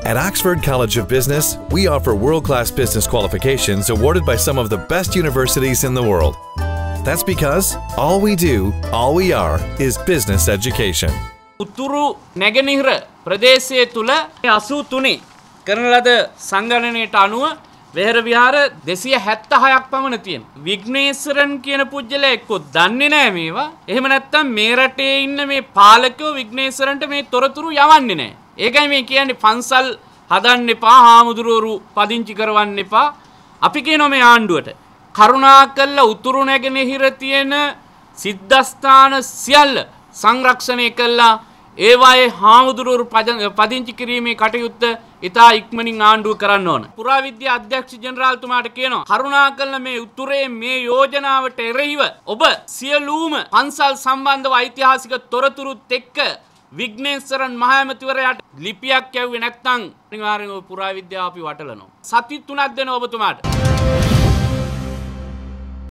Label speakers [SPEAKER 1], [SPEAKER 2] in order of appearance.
[SPEAKER 1] At Oxford College of Business, we offer world-class business qualifications awarded by some of the best universities in the world. That's because all we do, all we are, is business education.
[SPEAKER 2] උතුරු නැගෙනහිර ප්‍රදේශයේ තුල 83 කරන ලද සංගණනයට අනුව වෙහෙර විහාර 276ක් පමණ තියෙනවා. විග්නේශ්වරන් කියන පුජ්‍යලයා එක්කෝ දන්නේ නැහැ මේවා. එහෙම නැත්නම් මේ රටේ ඉන්න මේ පාලකයෝ විග්නේශ්වරන්ට මේ තොරතුරු යවන්නේ නැහැ. ඒකයි මේ කියන්නේ පන්සල් හදන්න එපා, හාමුදුරුවරු පදිංචි කරවන්න එපා. අපි කියනවා මේ ආණ්ඩුවට කරුණාකරලා උතුරු නැගෙනහිර තියෙන සිද්ධාස්ථාන සියල්ල සංරක්ෂණය කළා. ඒවායේ හාමුදුරුවරු පදිංචි කිරීමේ කටයුත්ත ඉතා ඉක්මනින් ආණ්ඩුව කරන්න ඕන. පුරාවිද්‍යා අධ්‍යක්ෂ ජෙනරාල්තුමාට කියනවා කරුණාකරලා මේ උතුරේ මේ යෝජනාවට එරෙහිව ඔබ සියලුම පන්සල් සම්බන්ධව ඓතිහාසික තොරතුරුත් එක්ක විග්නේශ්වරන් මහ ඇමතිවරයාට ලිපියක් යවුවේ නැත්නම් අනිවාර්යෙන්ම පුරාවිද්‍යාව අපි වටලනවා. සති 3ක් දෙනවා ඔබතුමාට.